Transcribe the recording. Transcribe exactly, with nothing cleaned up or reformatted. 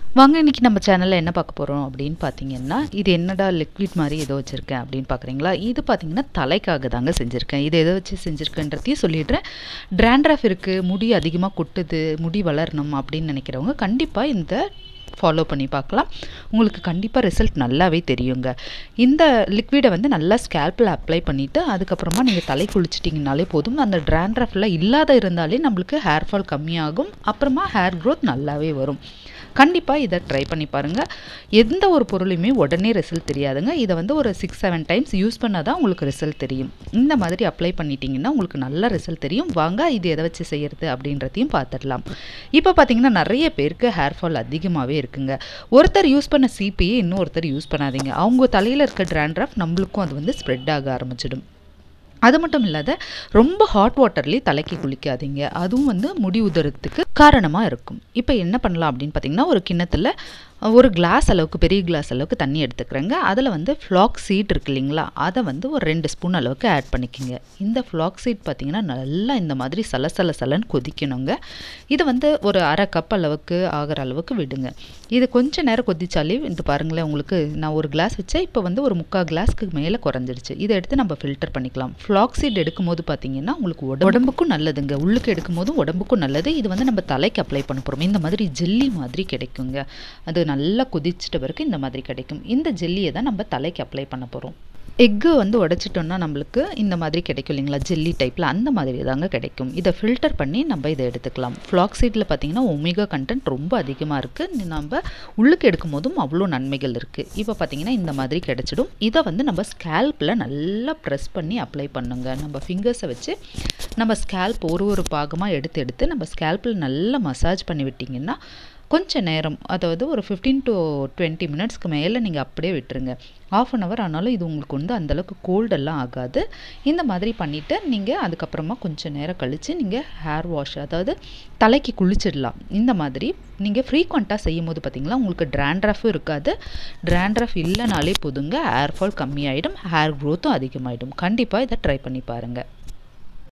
வாங்க இன்னைக்கு நம்ம சேனல்ல என்ன பார்க்க போறோம் அப்படின்னு பார்த்தீங்கன்னா, இது என்னடா லிக்விட் மாரி ஏதோ வச்சிருக்கேன் அப்படின்னு பார்க்குறீங்களா? இது பார்த்தீங்கன்னா தலைக்காக தாங்க செஞ்சிருக்கேன். இது எத வச்சு செஞ்சிருக்கேன்றதையும் சொல்லிடுறேன். டாண்ட்ரஃப் இருக்கு, முடி அதிகமாக கொட்டுது, முடி வளரணும் அப்படின்னு நினைக்கிறவங்க கண்டிப்பா இந்த ஃபாலோ பண்ணி பார்க்கலாம். உங்களுக்கு கண்டிப்பாக ரிசல்ட் நல்லாவே தெரியுங்க. இந்த லிக்விடை வந்து நல்லா ஸ்கேல்பில் அப்ளை பண்ணிவிட்டு அதுக்கப்புறமா நீங்கள் தலை குளிச்சிட்டிங்கனாலே போதும். அந்த டாண்ட்ரஃப்லாம் இல்லாத இருந்தாலே நம்மளுக்கு ஹேர் ஃபால் கம்மியாகும். அப்புறமா ஹேர் க்ரோத் நல்லாவே வரும். கண்டிப்பாக இதை ட்ரை பண்ணி பாருங்கள். எந்த ஒரு பொருளையுமே உடனே ரிசல்ட் தெரியாதுங்க. இதை வந்து ஒரு சிக்ஸ் செவன் டைம்ஸ் யூஸ் பண்ணால் தான் உங்களுக்கு ரிசல்ட் தெரியும். இந்த மாதிரி அப்ளை பண்ணிட்டீங்கன்னா உங்களுக்கு நல்ல ரிசல்ட் தெரியும். வாங்க இது எதை வச்சு செய்கிறது அப்படின்றதையும் பார்த்துடலாம். இப்போ பார்த்தீங்கன்னா நிறைய பேருக்கு ஹேர் ஃபால் அதிகமாகவே இருக்குங்க. ஒருத்தர் யூஸ் பண்ண சிபியை இன்னொருத்தர் யூஸ் பண்ணாதீங்க. அவங்க தலையில் இருக்க டாண்ட்ரஃப் நம்மளுக்கும் அது வந்து ஸ்ப்ரெட் ஆக ஆரம்பிச்சிடும். அது மட்டும் இல்லாத ரொம்ப ஹாட் வாட்டர்லேயே தலைக்கு குளிக்காதீங்க. அதுவும் வந்து முடி உதிரத்துக்கு காரணமாக இருக்கும். இப்போ என்ன பண்ணலாம் அப்படின்னு பார்த்தீங்கன்னா, ஒரு கிண்ணத்தில் ஒரு கிளாஸ் அளவுக்கு பெரிய கிளாஸ் அளவுக்கு தண்ணி எடுத்துக்கிறேங்க. அதில் வந்து ஃப்ளாக் சீட் இருக்கு இல்லைங்களா, அதை வந்து ஒரு ரெண்டு ஸ்பூன் அளவுக்கு ஆட் பண்ணிக்கோங்க. இந்த ஃப்ளாக் சீட் பார்த்திங்கன்னா நல்லா இந்த மாதிரி சலசல சலன்னு கொதிக்கணுங்க. இது வந்து ஒரு அரை கப் அளவுக்கு ஆகிற அளவுக்கு விடுங்க. இது கொஞ்சம் நேரம் கொதிச்சாலே இது பாருங்களேன், உங்களுக்கு நான் ஒரு கிளாஸ் வச்சேன், இப்போ வந்து ஒரு முக்கால் கிளாஸ்க்கு மேலே குறைஞ்சிடுச்சு. இதை எடுத்து நம்ம ஃபில்டர் பண்ணிக்கலாம். ஃப்ளாக் சீட் எடுக்கும் போது பார்த்தீங்கன்னா உங்களுக்கு உடம்புக்கும் நல்லதுங்க, உள்ளுக்கு எடுக்கும் போதும் உடம்புக்கும் நல்லது. இது வந்து நம்ம தலைக்கு அப்ளை பண்ண போகிறோம். இந்த மாதிரி ஜெல்லி மாதிரி கிடைக்குங்க. அது நல்லா கொதிச்சிட்ட பிறகு இந்த மாதிரி கிடைக்கும். இந்த ஜெல்லியை தான் நம்ம தலைக்கு அப்ளை பண்ண போகிறோம். எக்கு வந்து உடைச்சிட்டோம்னா நம்மளுக்கு இந்த மாதிரி கிடைக்கும் இல்லைங்களா, ஜெல்லி டைப்பில், அந்த மாதிரி தாங்க கிடைக்கும். இதை ஃபில்டர் பண்ணி நம்ம இதை எடுத்துக்கலாம். ஃப்ளாக் சீடில் பார்த்தீங்கன்னா ஒமேகா கண்டென்ட் ரொம்ப அதிகமாக இருக்குது. நம்ம உள்ளுக்கு எடுக்கும் போதும் அவ்வளோ நன்மைகள் இருக்குது. இப்போ பார்த்தீங்கன்னா இந்த மாதிரி கிடைச்சிடும். இதை வந்து நம்ம ஸ்கேல்பில் நல்லா ப்ரெஸ் பண்ணி அப்ளை பண்ணுங்க. நம்ம ஃபிங்கர்ஸை வச்சு நம்ம ஸ்கேல்ப் ஒரு ஒரு பாகமாக எடுத்து எடுத்து நம்ம ஸ்கேல்பில் நல்லா மசாஜ் பண்ணி விட்டிங்கன்னா கொஞ்சம் நேரம், அதாவது ஒரு ஃபிஃப்டீன் டு டுவெண்ட்டி மினிட்ஸ்க்கு மேலே நீங்கள் அப்படியே விட்டுருங்க. ஆஃப் அன் ஹவர் ஆனாலும் இது உங்களுக்கு வந்து அந்தளவுக்கு கோல்டெல்லாம் ஆகாது. இந்த மாதிரி பண்ணிவிட்டு நீங்கள் அதுக்கப்புறமா கொஞ்சம் நேரம் கழித்து நீங்கள் ஹேர் வாஷ், அதாவது தலைக்கு குளிச்சிடலாம். இந்த மாதிரி நீங்கள் ஃப்ரீக்வெண்ட்டாக செய்யும் போது பார்த்திங்களா உங்களுக்கு டாண்ட்ரஃபும் இருக்காது. டாண்ட்ரஃப் இல்லைனாலே போதுங்க, ஹேர் ஃபால் கம்மியாயிடும், ஹேர் க்ரோத்தும் அதிகமாகிடும். கண்டிப்பாக இதை ட்ரை பண்ணி பாருங்கள்.